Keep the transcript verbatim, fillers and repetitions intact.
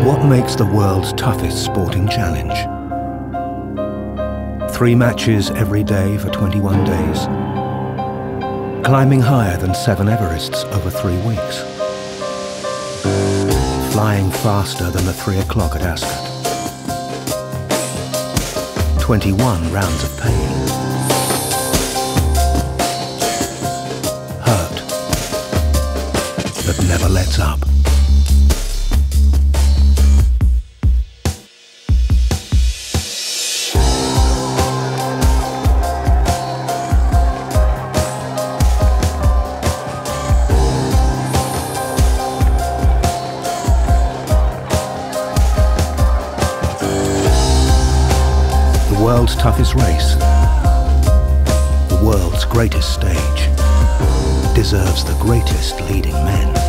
What makes the world's toughest sporting challenge? Three matches every day for twenty-one days. Climbing higher than seven Everests over three weeks. Flying faster than the three o'clock at Ascot. twenty-one rounds of pain. Hurt that never lets up. The world's toughest race, the world's greatest stage, deserves the greatest leading men.